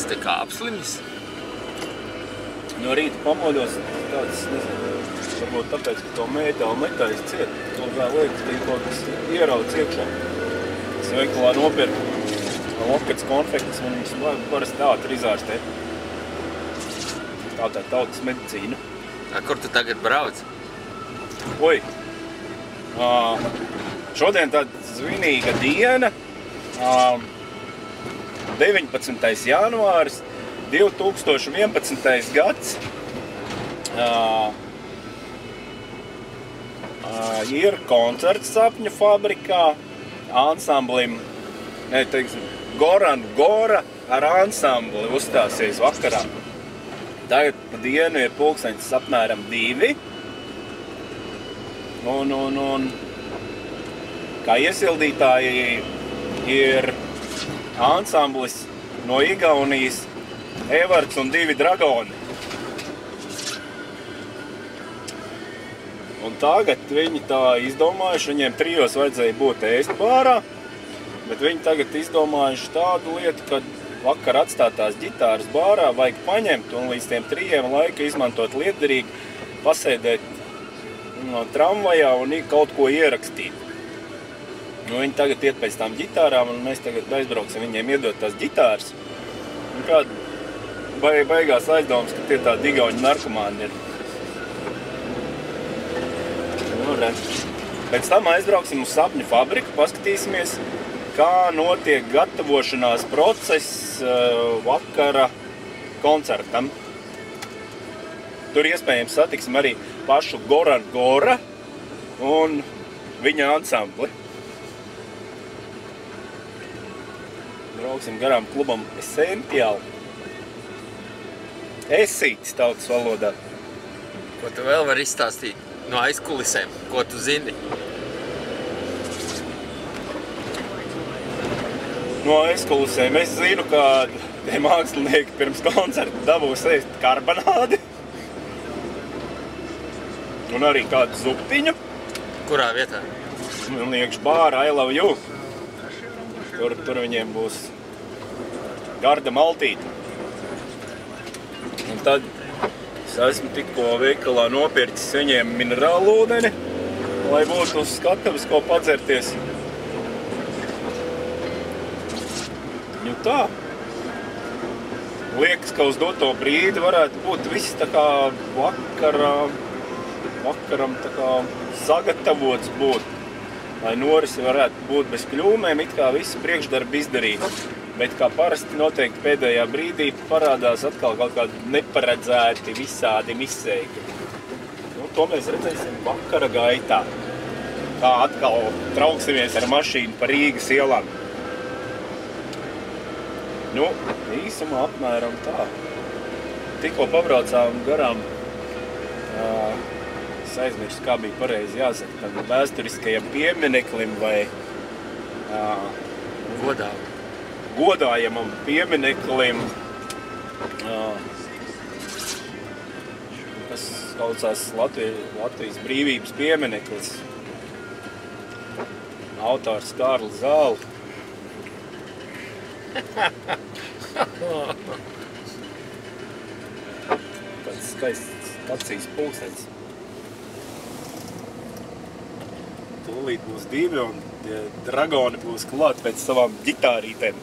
kāpēc te kā apslimis? No rīta pamodos tāds, nezinu, varbūt tāpēc, ka to mētālu netais ciet. To vēl liekas, ka kaut kas ierauc iekšā. Es veikalā nopirku lokets konfektes, un viņas parasti ātri izārstē. Tā tautas medicīna. Kur tu tagad brauc? Oi! Šodien tāda svinīga diena. 19. janvāris, 2011. gads. Ir koncerts Sapņu fabrikā ansamblim, Goran Gora ar ansambli uzstāsies vakarā. Tagad pa dienu ir pulksteņas apmēram 2. Un kā iesildītāji ir ansamblis no Igaunijas Evarts un 2 dragoni. Un tagad viņi tā izdomājuši, viņiem 3 vajadzēja būt ēst bārā, bet viņi tagad izdomājuši tādu lietu, ka vakar atstātās ģitāras bārā vajag paņemt un līdz tiem 3 laika izmantot lietderīgi, pasēdēt tramvajā un kaut ko ierakstīt. Viņi tagad iet pēc tām ģitārām un mēs tagad aizbrauksim viņiem iedot tās ģitāras. Un kāda beigās aizdomas, ka tie tādi igauņu narkomāni ir. Pēc tam aizbrauksim uz Sapņu fabriku, paskatīsimies, kā notiek gatavošanās process vakara koncertam. Tur iespējams satiksim arī pašu Goran Gora un viņa ansambli. Brauksim garām klubam Essential. Esītis tautas valodā. Ko tu vēl vari izstāstīt no aizkulisēm? Ko tu zini? No aizkulisēm es zinu, ka tie mākslinieki pirms koncerta dabūs ēst karbonādi. Un arī kādu zuptiņu. Kurā vietā? Un iekš bāra I love you. Tur viņiem būs garda maltīte. Un tad es esmu tikko veikalā nopircis viņiem minerālu ūdeni, lai būtu uz skatuves ko padzerties. Nu tā. Liekas, ka uz doto brīdi varētu būt viss tā kā vakaram tā kā sagatavots būt, lai norisi varētu būt bez kļūmēm, it kā visi priekšdarbi izdarīt. Bet kā parasti noteikti pēdējā brīdī parādās atkal kaut kādi neparedzēti visādi misēki. Nu, to mēs redzēsim vakara gaitā. Kā atkal trauksimies ar mašīnu pa Rīgas ielām. Nu, īsumā apmēram tā. Tikko pabraucām garām, es aizmirstu, kā bija pareizi jāsaka, tam vēsturiskajam piemineklim vai godājamam piemineklim, kas saucās Latvijas brīvības piemineklis. Autors Kārlis Zāle. Tāds skaists stacijas pulkstenis. Tūlīt būs 2 un tie dragoni būs klāt pēc savām ģitārītēm.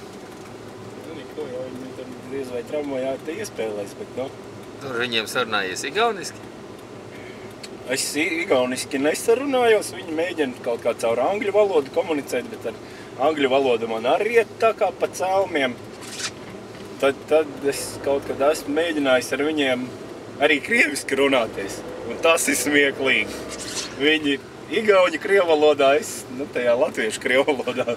Viņi tur diez vai tramvajā te iespēlēs, bet no. Tur viņiem sarunājies igauniski? Es igauniski nesarunājos, viņi mēģina kaut kā caur angļu valodu komunicēt, bet ar angļu valodu man arī iet tā kā pa celmiem. Tad es kaut kad esmu mēģinājis ar viņiem arī krieviski runāties, un tas ir smieklīgi. Viņi igauņu krievu valodā, es tajā latviešu krievu valodā.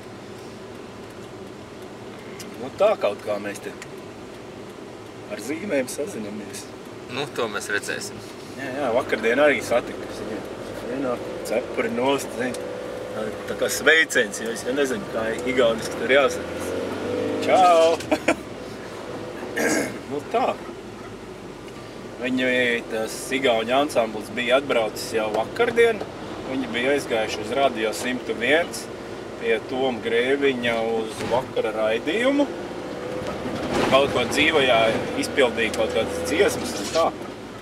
Nu tā kaut kā mēs te ar zīmēm sazinamies. Nu, to mēs redzēsim. Jā, vakardien arī satiku. Vienā cepuri nost, tā kā sveiciens, jo es nezinu, kā igauniski tur jāsaka. Čau! Nu tā. Tas igauņu ansamblis bija atbraucis jau vakardien. Viņi bija aizgājuši uz Radio 101 pie Toma Grēviņa uz vakara raidījumu. kaut ko dzīvajā izpildīju, kaut kādas dziesmas un tā.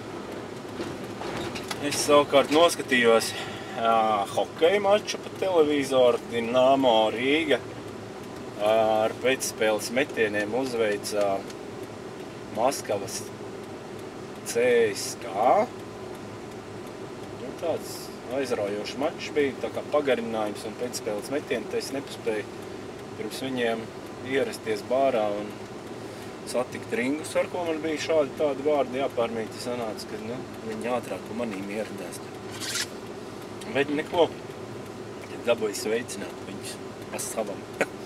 Es savukārt noskatījos hokeja maču pa televizoru. Dinamo Rīga ar pēcspēles metieniem uzveica Maskavas CSKA. Nu, tāds aizraujošs mačs bija, tā kā pagarinājums un pēcspēles metieni. Es nepaspēju pirms viņiem ierasties bārā un satikt ringus, ar ko man bija šādi tādi vārdi jāpārmīt. Sanāca, ka viņi ātrāk un manīm ieradās. Bet neko, dabūju sveicināt viņus pa savam.